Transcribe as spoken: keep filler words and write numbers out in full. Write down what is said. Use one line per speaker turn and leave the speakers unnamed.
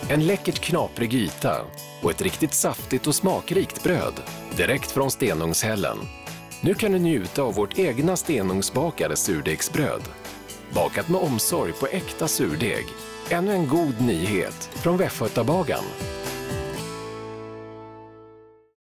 En läckert knaprig yta och ett riktigt saftigt och smakrikt bröd direkt från Stenungshällen. Nu kan du njuta av vårt egna stenugnsbakade surdegsbröd. Bakat med omsorg på äkta surdeg. Ännu en god nyhet från Västgötabagaren.